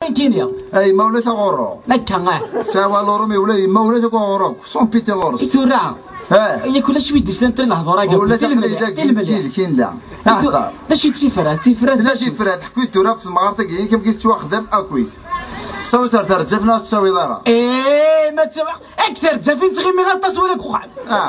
كينيا اي مولاش غورو نكا سوا لورمي ولا مولاش غورو سون بيتي غورس يتورا هي كل شويه ديسلان تري نهضر راك ولا كاين لا هضر لا شي تيفرات لا تيفرات حكيت تورا في سمارتك هي كيف كيتواخدم اكويس صوت ترجفنا تساوي دارا ما تساوي اكثر جافين تغيمي غطاس ولا كخان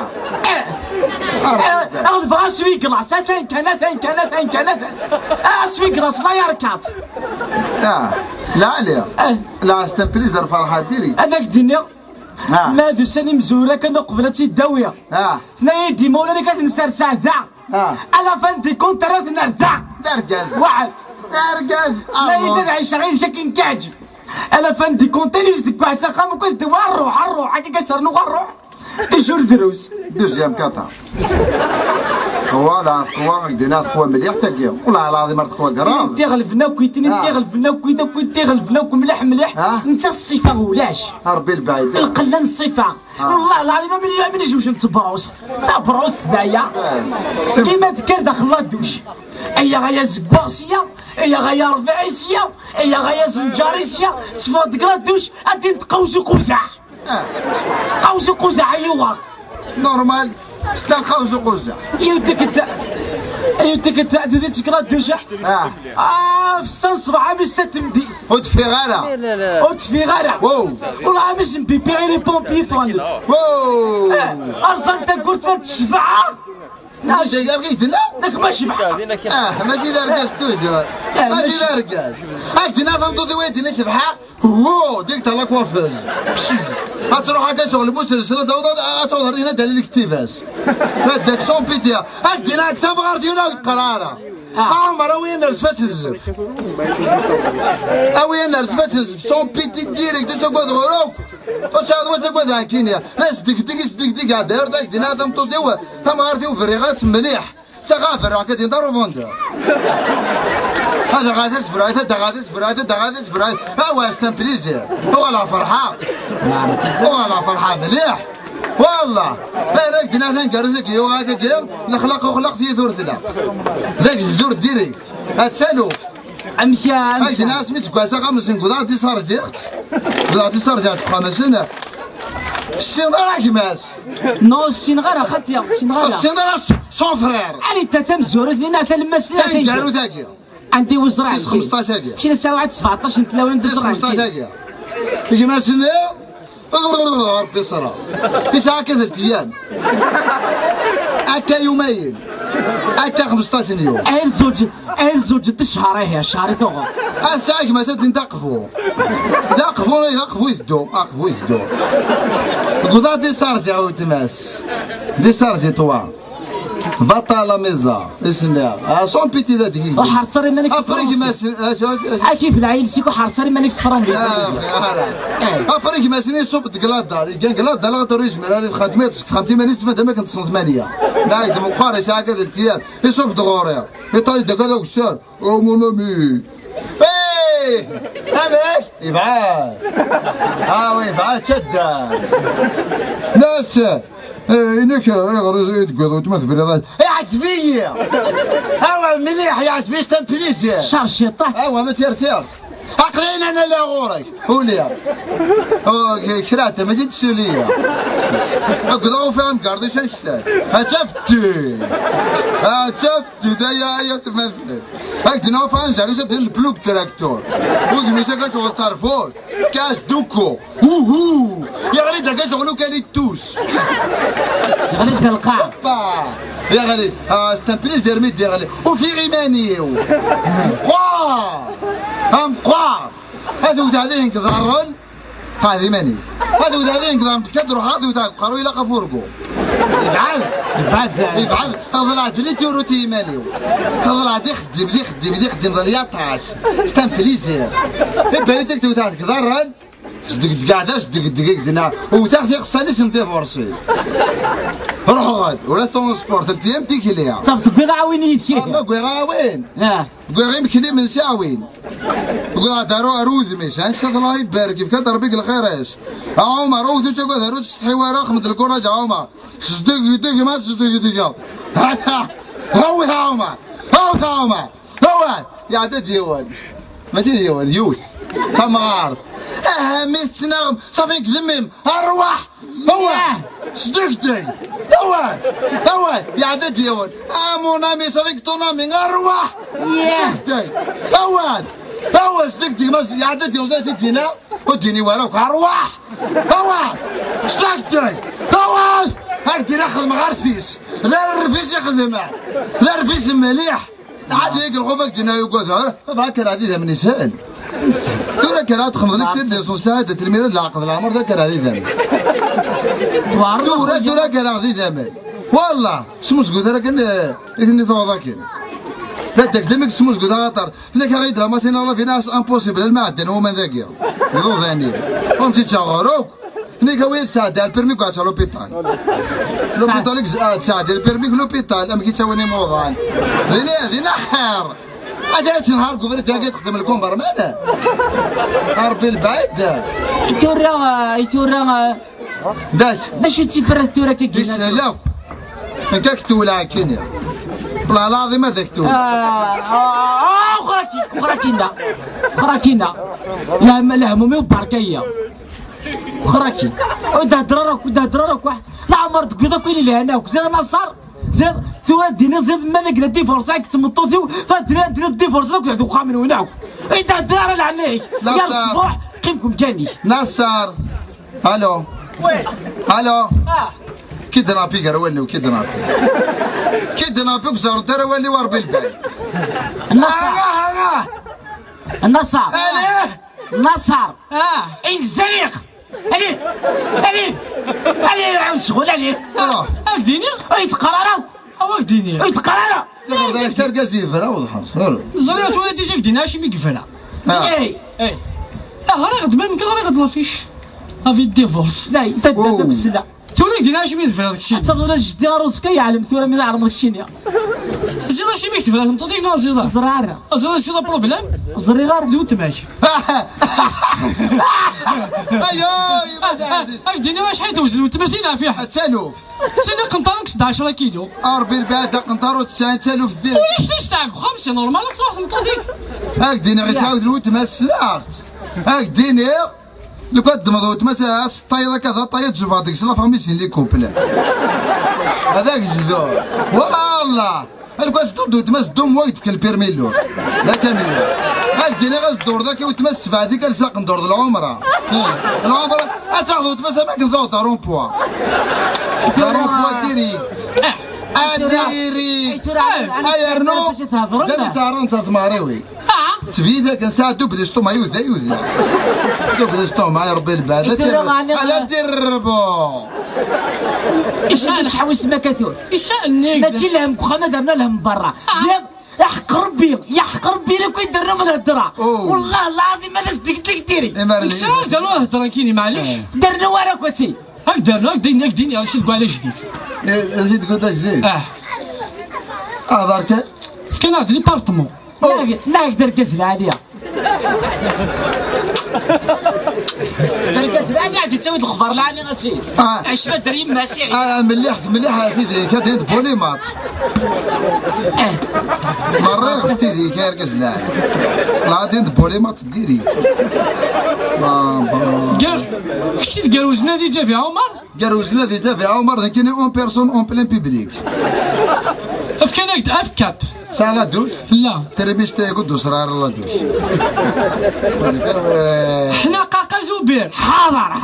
بغا سوي كلاص ثان كان سوي كلاص لا يركض لا عليا لا استنبليزر فرحة ديري هذاك الدنيا ما دو ساني مزوره كانوا قبلتي الداويه ثنايا ديما ولا اللي كتنسرسع ذا على فانتي كونت راه نرذع درجاز واحد درجاز لا يدير عيش غير كاين كاجي انا فندي كونت ليش دك عسا خام كاش دوار الروح هكا كسرنو الروح تجور دروس دوزيام كاتا تقوى دينا تقوى مليح تاكيا والله العظيم تقوى كرام انت غلفنا وكيتني انت غلفنا وكيتا وكنت غلفنا ومليح انت الصفه ولاش ربي البعيد القلان الصفه والله العظيم ما نجوش نتبروست تبروست بايا كيما ذكر داخل الدوش ايا غايا زباغسيه ايا غايا رفاعيسيه ايا غايا زنجاريسيه تفوت كرادوش غادي نتقوزو قوزع قوزو قوزع ايوا نورمال استنقوزو قوزع ايوتك انت ديت كرادوش في السن 7 من 6 مديس وتفي غالا وتفي غالا والله باش نبيبيغي لي بومبي فاند ارسنت كرة الشفعه ماشي كاع كيدنا داك ما شبح ماشي لاركاس توجور ماشي لاركاس هاك دينا فهمتو دويتي شبحه هو ديك تاع لاكوافوز غتروح هكا شغل مسلسل تعوض هنا دليل الكتيفاس داك سون بيتيا هاك دينا كتاب غارديولا وتقراها عمر وين رسفات الزف وين رسفات الزف سون بيتي ديريكت تقعد غروك واش هذا تقعد عن كينيا لا صدق داير داك دينا فهمتو ديوا ثم غارتيو فريغاس مليح تغافر راك تندارو فوندر هذا غادي يصبر هذا غادي يصبر هذا غادي يصبر هو استنبليزير هو لا فرحه مليح والله راك دينا ثانكرزك يو هكاك نخلق وخلق في ثور ثلاث ذاك الزور ديريكت هتسالوف امشي هاك ناس متكواسا خمس نقضات دي صار جيخت دي صار جات خمسنا السينغال كيماس نو السينغال اخاتي السينغال سون فرير علي تاتم زورت لنا تلمس لنا تنقالو تاكيا عندي وزراعي 15 تاكيا مشينا الساعه 17 نتلاوى ندز 15 تاكيا كيماس ربي صرا في ساعه كذا 3 ايام هكا يومين هكا 15 يوم زوج الشهر هي شهر ثوغ الساعه كيما تنتقفوا يقفوا يسدوا قضاء دي سارتي عاود تماس دي سارتي توا فاتا لا ميزا اسنا سون بيتي ذا دقيقه وحرصري مانك افريك ماس كيف العيل سيكو حرصري مانك صفران افريك ماسني صوب تقلادا كان قلادا لا توريج مراري خاتمات 50 ماني تما دما كنت 8 لا يدم مخاري ساعه كذا تيام يصوب دغوريا يطاي داك هذاك الشهر او مون امي هذاك يبعاد ويبعاد شده ناس انك غير تقول تمثل في الرياضات عتبيه هو مليح يا عتبيه استنبليزي شرشيطه ما تيرتير عقلين انا لا غورك وليا كراته ما جيتش ليا اقدروا فهم قاردي شنشتات هتفتي يا تمثل هاك دنا فهم جاريشة البلوك تراكتور ودميشا كتغل طرفوت كاش دوكو يا غالي دا كتغلو كاليتوش غالي تلقى يا غالي استنبليزي رميت يا غالي وفي غيمانيو مقوار هذو تاعين كضارون هذه ماني هذو تاعين كضارون تكدروا هذو تاع قروا الى قفوركو يبعد طلعت لي توروتي مانيو طلعت يخدم ظل يطاش استنفليزير بيتك تو تاع كضارون صدق قاعده صدق دنا وتاخذ خصني سمتي فورسي روحوا غاد ولا طون سبورت التيام تيكي ليها صافي بيضا وين يدكي ما كويغاوين كويغي مكلي من ساعوين قول دارو اروذ ميشان شاد الله يبارك كيف كان ربيك الخير ايش عمر روذ تشوف هروت تستحي ورا خمد الكره جا عمر صدق ما صدق هو عمر هو يا عدد يوان ماشي يوان يوث تمغار ميت نغم صافي كذميم الرواح هو صدقتي هو يا عدد يون مونامي صافي كتونامي الرواح صدقتي هو صدقتي يا عدد يون زي سيدينا وديني وراك الرواح هو صدقتي هو هاك ناخذ غرفيس لا الرفيس يخدم لا الرفيس مليح عاد هيك الغوفك دينا يقعد فاكر هذه من يسهل ترى كان تخمض لك سير دي سوسات تلميذ العقد العمر ذاك هذه ذم ترى كان هذه ذم والله سموس قلت لك اني ثوضا كده لا تكلمك سموس قلت غطر لك غيد ما تين الله في ناس امبوسيبل المعدن هو من ذاك يضو ثاني قمت تشغروك هنيك وين تساعد البيرمي قاعد على لوبيتال لوبيتال تساعد البيرمي لوبيتال ام كي تسويني موضوعان هذه نحر أجلس نهار قبل تلاقي تخدم لكم برمانة ربي البعيد يتورا داش تفرد تورا كي بسلاك انت كتولا كينيا والله العظيم ما تكتول خراكينا لا همومي وبركيه خراكي ودا درارك واحد لا عمرت كذا كاين اللي هناك زاد نصار زاد ثورة دينا زاد ما نقدر دي فرصة كتمطو ثو فدنا دي فرصة كنت توقع من هناك إنت الدرارة اللي عليك يا الصبح قيمكم جاني نصار الو الو كيدنابي قروالي وكيدنابي بزار دروالي وربي البيت النصر إن زليق علي شغل عليه اكديني يتقرر اكديني يتقرر داك سرقه زيفره وضحر الزريات ولا ديجا كدينا شي ميكفره اي غير غد بالك غير غد لافيش افي ديفورس لا انت بالسلا ثورة كدينا شي ميكفره داكشي تصور جدي روسكا يعلم ثورة من عرض الشينيا زيدا شي ميكفره نطينا زيدا زراره زيدا بروبليم زري غير دوت ماشي دينا واش حيت توزن وتمسينا فيها تالوف سينا قنطارك 16 كيلو ربي البعد قنطارو 9000 دير ولاش تاعك 5 نورمال تصاوب نطوديك هاك دينا غير تعاود الوتمسلاخت هاك دينا لو كتضمض وتمسا الطايضه كذا طايض جوفاتك سلا فاميسين لي كوبلا هذاك الجدور والله الكواس دو تمس دوم وايد في البيرمي اللور لا كامل هاك دينا غاز الدور ذاك وتمس بعديك لساق ندور العمره اتاخذ تمس ما كنثوط رون بوا ديريكت ايرنو زعما تعرف تماريوي تفيدا كنساعة دوبليستو ما يوذا دوبليستو ما يربي البعد على دربو إيشان حوس ما كثور إيشان ماشي لهم خما درنا لهم برا زياد يحق ربي لو كنت درنا من الهدرة والله العظيم ما نصدق لك ديري إيشان داروا الهدرة كيني معليش درنا وراك وسي هاك درنا ديني راه شد على جديد زيد قلت جديد دارك كان هاد لي بارتمون نقدر كاس العالية كاس العالية عاد تسوي الخبر العالي غسيل اش ما دري ماشي مليح هذيك كانت بوليمات مرة اختي ذيك كاس العالية لا ديت بوليمات ديري قال كشتي الكروزنا دي جا فيها عمر ذاك كاين اون بيرسون اون بلان بيبليك افكات سالا دوش لا تربيشتي قدو صرار الله دوش حنا قاقا زبير حاضر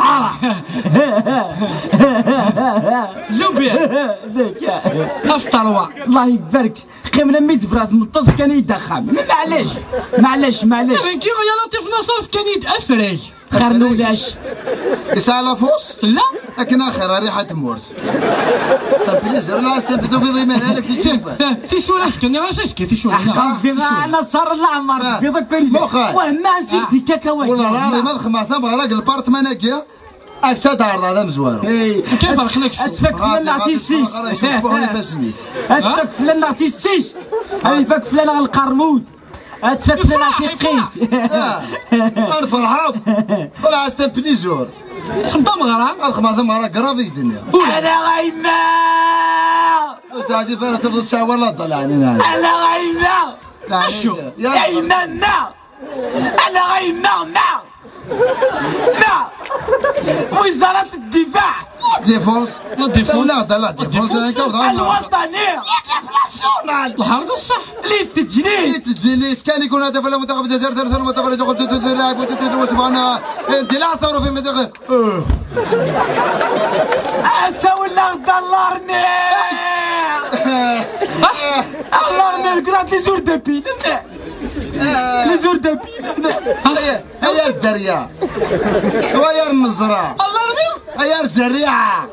زبير افطروا الله يبارك قيمنا 100 براد مطف كان يدخن معليش كي يا لطيف نصر كان يتافري خير نولاش يسال فوس لا لكن اخر ريحه مورس تبليزر لا استبدو في ضيمان هذاك تشوفه تيشولاش كان غاشاش تيشولاش انا صار العمر في ضكري وما نسيتي كاكاوي والله ما خمسه بغاك البارتمان هكا اكتا تعرض هذا مزوار كيف خليك اتفك فلان نعطي السيس اتفك فلان نعطي السيس اتفك فلان القرمود اتفك فلان نعطي القيف انا فرحان ولا استبليزور خمطه مغرى الخماسه مغرى كرافي الدنيا انا غيما استاذي فين تفضل الساعه ولا طلعني انا غيما شو يا ماما انا غيما ما وزارة الدفاع ديفونس لا ديفونس الوطنية الحرس الصح للتجنيس كان يكون هدف المنتخب الجزائر ثلاثة متفرج تلعب وسبحان اندلاع ثورة في منطقة ولا غدا الارمي الارمي كرات لي زور دابيل لي زور دابيل هيا الدريا ويا النزرة هيا الزريعة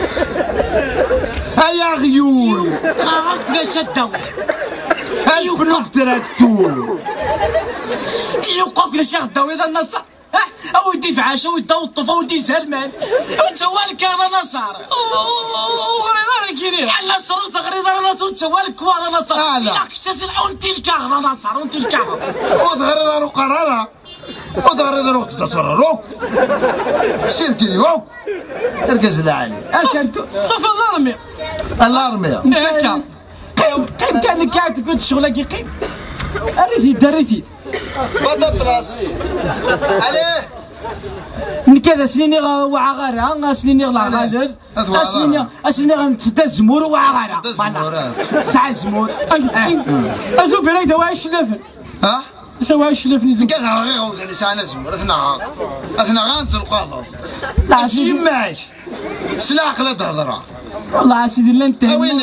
هيا غيول قررت لاش الدولة الفلوك تراكتور يوقف لاش غداو اذا النصر او يدي في عاشا ويدا وطفا ويدي زرمان وتوالك هذا نصر وغريضة كيري النصر وتغريضة نصر وتوالك هذا نصر لا كساس ونتي الكاغ نصر ونتي الكاغ وتغريضة وقرارة وتغريضة روك تتصرر روك سيرتني روك اركز العالي صافي الارمي قيم كان كاتب كنت شغلك يقيم الريثيد بدا بلاص عليه نكذا سنيني وعا غارة سنيني غلا غالب سنيني غنتفدا الزمور وعا غارة تسعة الزمور ازو بلاي دواء الشلافن ها سواء الشلافن كذا غير ساعة الزمور اثنا غانت القاضي لا ماش سلاح لا تهضر والله سيدي لا انت وين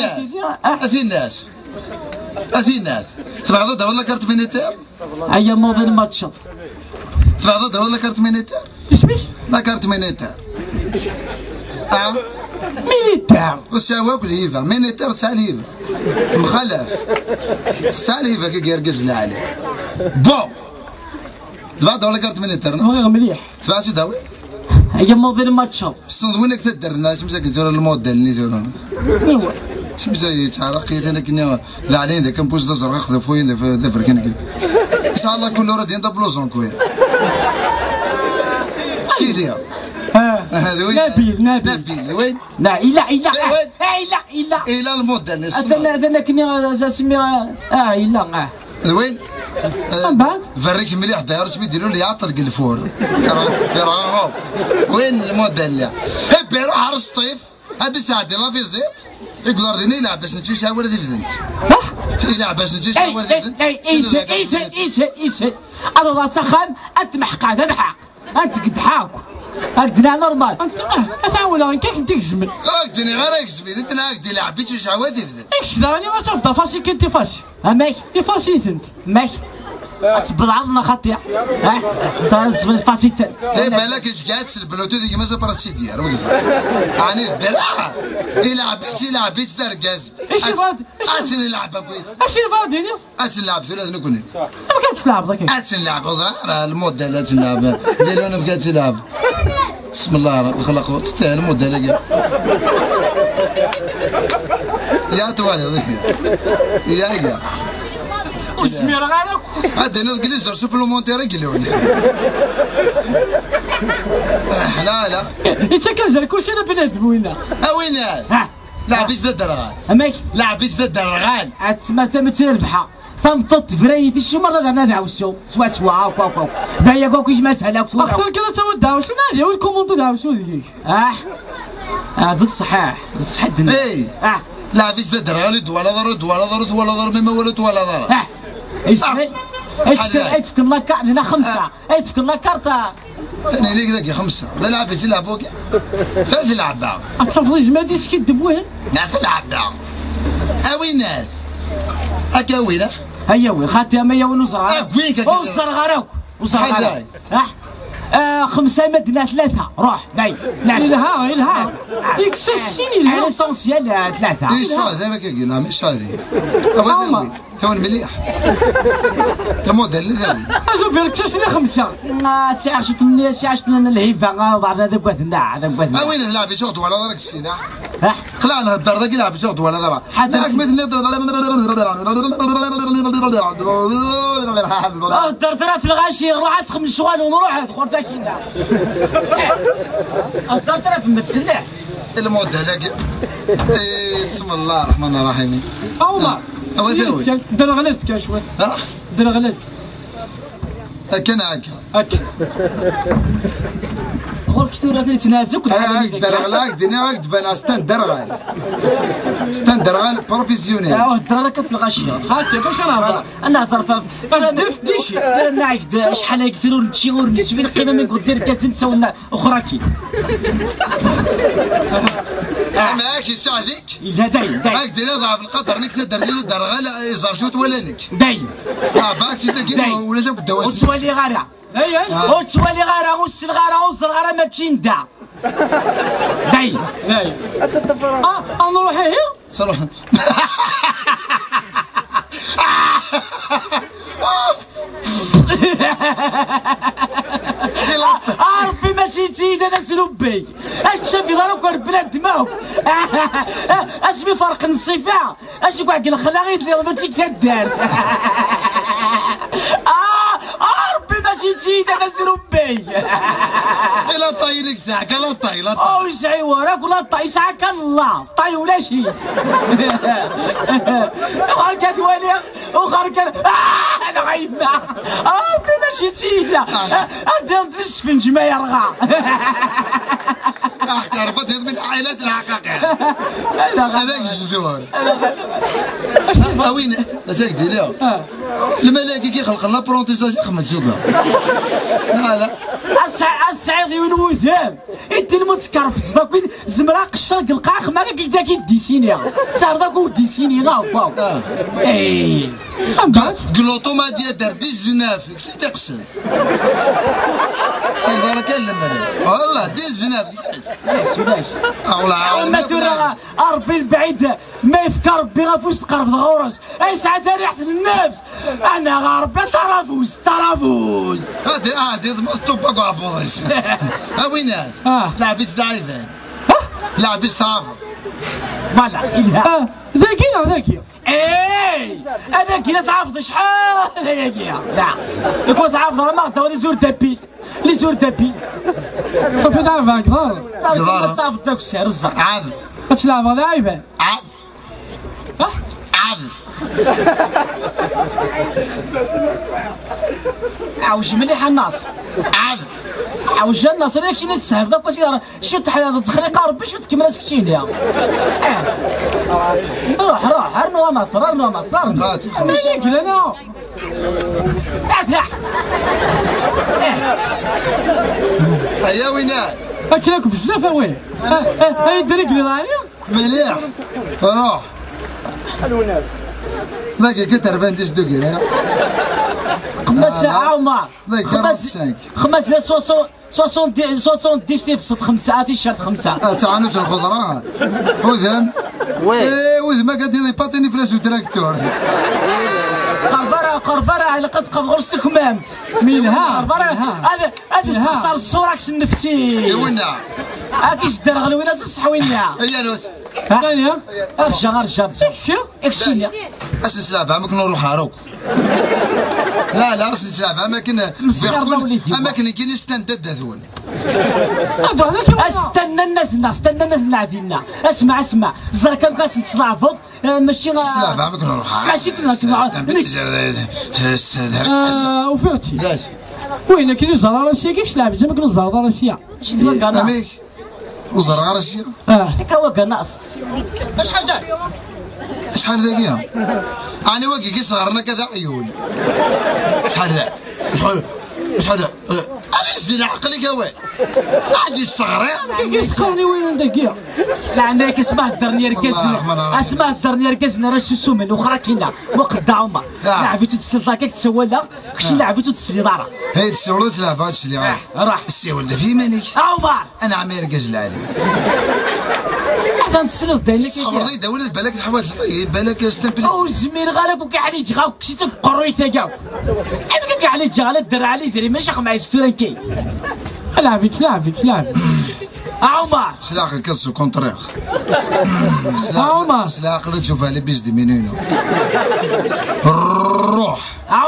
اثيناس تبغى ولا كارت مينيتير هيا موضوع ما تشوف تبغى ولا كارت مينيتير بس لا كارت مينيتير مينيتير وساواك ليفا مينيتير ساليفا مخلف ساليفا كي يرقز لها عليه بو تبغى ولا كارت مينيتير مليح تبغى داوي هيا موضوع ما تشوف الصندوق وينك تدر الناس مساكن ترى الموديل اللي يديرون شمس يتعرقيت انا كنا ذا علين ذا كان بوز زرق خذ فوين ذا فركن كده ان شاء الله كل راه دين بلوزون كوير سيدي هذا وين نبيل وين لا الى الموديل انا كنا اسميها الا وين فريك مليح داير شبي يديروا لي عطر الفور يراهو وين الموديل هبي روح عرس الصيف هادي ساعتي لا في زيت يقدر ديني يلعب باش نجي شاور دي فزنت يلعب باش نجي شاور دي فزنت ايش انا سخان انت محق هذا محق انت قد حاكو هكذا نورمال انت اتعاون كيف انت تكزمل هكذا غير يكزمل انت لا هكذا لعب بيتي شاور دي فزنت ايش دارني ما شفت فاشي كنت فاشي ماك فاشي انت ماك تبض عضنا خطية ها صار فاشي اي بالك ايش قاعد البلوتو ديك مازال براسي ديال وكزا يعني الدلع يلعب بيت دار كاز ايش يفاد اسن نلعب كويس ايش يفاديني نلعب في هذا نكوني ما كانش تلعب ذاك نلعب راه الموديل تلعب اللي انا بقيت تلعب بسم الله الخلق تستاهل الموديل يا توالي يا وسمير غيرك هذا نقدر سوبلومونتير يقولون لا انت كنزل كلشي انا بنادم وين وين لعبيت ذا الدرغال اماك لعبيت ذا الدرغال تسمى تمثل البحر ثمطط فريت شي مره انا دعوسو سوا هاكا دايا كوكيش ما سهله اختار كذا تودعوا شنو هذه هو الكوموندو داو شنو ذيك هذا الصحاح الدنيا اي لعبيت ذا الدرغال دولا ضر مما ولد ولا ضر ايش تفك الله كارت هنا 5 تفك الله كارت ثاني ليك ذاك 5 ذا لعبت يلعبوك ثلاث لعبة تصفي جماديش كيدبوه ثلاث لعبة وين هكا وين هيا وين خاطي ما يا ونزرع وينك وزرغاروك وزرغاروك 5 مدنا 3 روح داي الها يكسسيني ليسونسيال 3 ايش هذا انا كيقول لها مش هذه ثوان مليح الموديل اللي ثاني ازو بالك تسني 5 ساعشت من ساعشت لنا الهيفا بعض هذا بوثنا هذا بوثنا وين تلعب شوط ولا ضرك السينا خلعنا الدار ذاك يلعب شوط ولا ضرك ذاك مثل الدردره في الغاشي روح تخم الشوال ونروح خور ساكينه الدردره في المدلع الموديل بسم الله الرحمن الرحيم الله درغلست كان شويه درغلست كان هكا غير كثير هذا يتنازك هاك درغلا دينا هاك تبان ستان درغال بروفيسيونيل الدرا كانت في الغاشيه خالتي فاش نهضر انا هضر ما دير في ديشي انا عايد شحال يكثروا نمشي ونسبي القيمه من قدر كانت انت ولا اخرى كي معاك الساعه ذيك لا داين هاك دينا ضعف القدر نك تقدر دير درغال يزرشوت ولا لك داين باك سيتا كيما ولا جاك الدواء وتولي غارة اي وتولي غارة والسلغارة والزرغارة ما تشيندا داين نروح هي صراحه عارفي ماشي تيد انا سلوبي اش شافي ضربك وربنا دماغ اش بي فرق الصفه اش كاع الخلاغيت اللي ضربتك تدار عارفي ماشي تيد انا سلوبي لا طاي لك ساعه لا طاي لا طاي او يسعي وراك ولا طاي ساعه كان الله طاي ولا شي وخا كتولي وخا كان انا غايبنا عارفي ماشي تيد انت السفنج ما يرغى عرفت هذا من عائلات الحقائق هذاك الزدور وين هذاك ديال الملائكه كيخلق لنا برونتيساج خمس جوبه لا السعيد ونوثام انت المتكر في الصداق زمراق الشرق القاخ ما كيدا كيديسيني صار داك وديسيني غاو اي قلوطوما ديال دار دي الزناف كسي تقصد تقدر كلم والله دي الزناف علاش والله ما ترى ربي البعيد ما يفكر ربي غافوس تقرب الغورس اي ساعه ريحه النفس انا غربي ترافوس هادي مستوبا عبوضيس وين لعبت لايفين لعبت طافه فوالا إلها ذاكية اي انا كي تعرف شحال هي كيا لا يكون تعرف راه ما غدا لي زور دابي صافي نعرف هكذا تعرف داك الشيء رزق عاد تلعب لاعبا عاد عاوج مليح الناس عاوج الناس راك شي نتسهل داك واش شو تحل تخليق ربي شو تكمل راسك شي روح ارنو ناصر مالك انا هيا ويناه اكلك بزاف وين هاي الدريك اللي ضايع مليح روح باقي كتر فانتيش دوكي خمس عمر خمس 70 في 5 تيشيرت 5 تعانوش الخضره وذم وذم قاعد يباطيني فلاش وتراكتور قربرة على قد غرستك كمامت ميلها هذا استخسار الصورة كش النفسي وينا كيش دار غلوينا الصحوينية هيا لوث ثانية رجع اكشي اسنسلا فهمك نروح هاروك لا اسنسلا فهمك اماكن كاين استندد هذول استنى النثنا عدينا اسمع زرا كم كاس نتلعفض ماشي لا فهمك نروح ماشي وفاتي وين كاين الزهره راسيه كيفاش لعب زعما كاين الزهره راسيه شي دابا كان اميك وزرا راسيه ديك هو كناقص شحال دار شحال ذاكيه انا واقي كي صغرنا كذا عيون شحال ذا شحال ذا زين عقلك وين قاعد يستغرب كيسخرني وين داكيه لا عندك اسمه الدرني ركزنا راه شو من واخرى كاينه وقت عمر لعبتو تسلطا كيك تسوى لا كشي لعبتو تسلي دارا هي تسولد تلعب هاد الشيء اللي راح السيول في مالك عمر انا عمي ركز عليك هذا نتسلط داير لك صبري داولت بالك الحوايج بالك ستمبل او زمير غالك وكاع علي جا كشي تقروي تاكاو انا كاع علي جا الدر علي دري ماشي خمعي سكتورانكي لعبت عمر سلاق الكسو كونترير عمر سلاق اللي تشوفها لي بيس دي منينو روح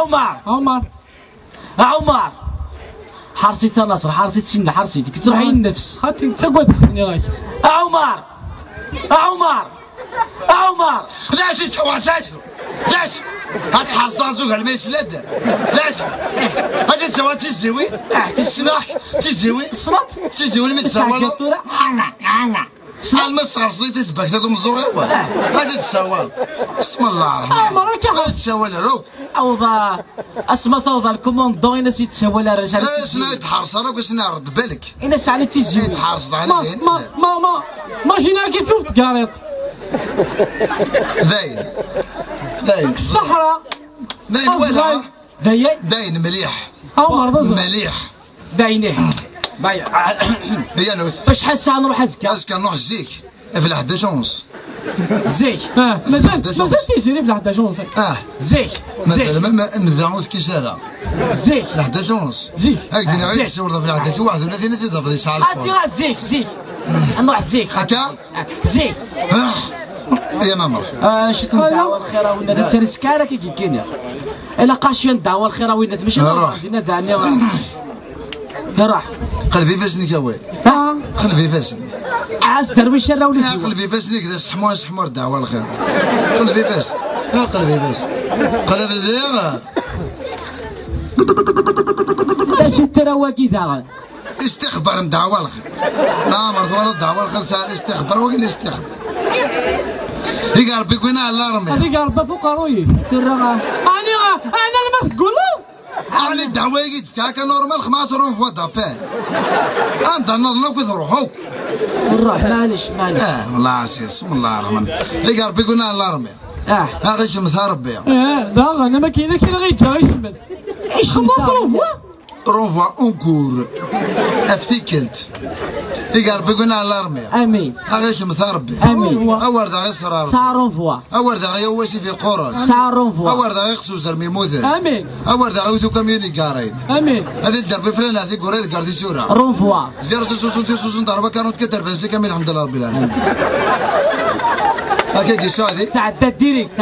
عمر حرتي ناصر حرتي تشنا حرتي كتروحي النفس خاطي تقعد خليني راك عمر لا شي سواتاتو ذاك هتحرص على الميس لد ذاك هذا تسوى تزوي تسلاح تزوي صلات تزوي المتسوى انا المصغر صديتي تباك تاكم الزوغي هو هذا تسوى بسم الله الرحمن الرحيم تسوى لروك اوضا اسما توضا الكوموندو الناس يتسوى لها الرجال شنو يتحرص راك شنو رد بالك الناس على تيزيو يتحرص على ما جينا كي تشوف تقاريط داين الصحراء داين ولا داين مليح مليح داينه بايع هي نوث فشحال ساعه نروح ازكا نروح الزيك في 11 ونص زيك مازال تيسيري في 11 ونص زيك مثلا نذاعوث كي ساره زيك 11 ونص زيك هاك غير تصور في 31 تضاف لي شحال هاتي زيك نروح زيك هكا زيك يا نمر شفت ندعوى الخير ولا ترسكاره كي كاين الا قاشي ندعوى الخير ولا ماشي عندنا دعني راح قلبي فاسني كوي قلبي فاسني عاز درويش راه وليت قلبي فاسني كذا سحمور دعوة الخير قلبي فاس قلبي فاس قلبي زيغ لا شفت راه واكي داغ استخبار دعوة الخير لا مرض ولا دعوة الخير سال استخبار وين استخبار يقال بيكوينا على الرمي يقال بفوق روي انا ما تقولوا على الدعوة يجي تفكاكا نورمال 15 فوا دابال انت نضلنا كي تروحوا نروح معليش والله عسير بسم الله الرحمن اللي قال بيقولنا على الرمي ها غير شمث ربي داغ انا ما كاينه غيجي غيشمت ايش خلص روفوا اونكور افتكلت اللي قال بيقولنا على الرمي امين غير شمث ربي امين اول دا يصرار سارونفوا اول دا يواسي في قرن سارونفوا اول دا يخصو زرمي موذر امين اول دا يوتو كاميوني قارين امين هذه الدرب فلان هذه قريت قاردي سوره رونفوا زيرو تسوسون ضربه كانوا تكدر في كامل الحمد لله رب العالمين هكاك يساعدي تعدى ديريكت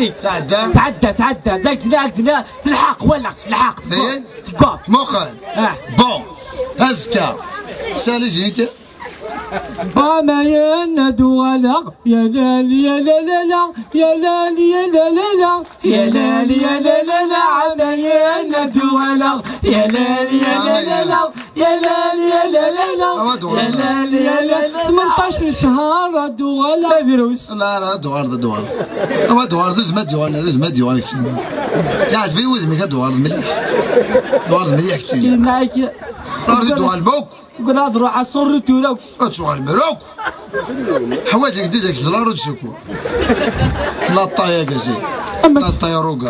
تعدى تلحق ولا تلحق تقف مقل بون هزكا سالي جيت ما يندو ولا يا لال يا لا لا لا يا لال يا لا لا لا يا لال يا لا لا لا عما يندو ولا يا لال يا لا لا لا يا لال يا لا لا لا يا لال يا لا 18 شهر دوار دروس لا دوار هو دوار ما دوار كثير قاعد في وذمي دوار مليح كثير معاك دوار الموك قلنا نروح على الصور تولاو اتسوى المروك حوايجك ديجاك دولار تشكو لا طايا كازي لا طايا روكا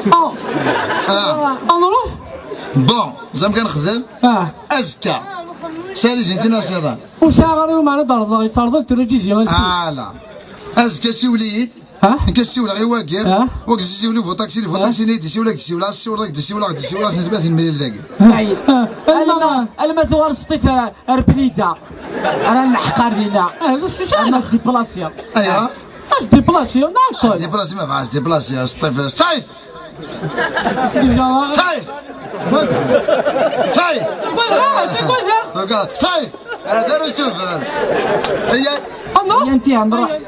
نروح بون زعما كنخدم ازكى سالي جيتي ناس يضان وشاغري ومعنا دار يصرد التلفزيون لا ازكى سوليت نكسيولا غير واقف وقت سيولي فو طاكسي نيدي سيولا سيولا نسبات المليل ذاك انا ما ثوار سطيف ربليدا انا الحقار لينا انا في ديبلاسيا ايوا اش ديبلاسيا نعقل ديبلاسي ما فعاش ديبلاسي سطيف ستايف ستايف هذا الشوفير هي انت نروح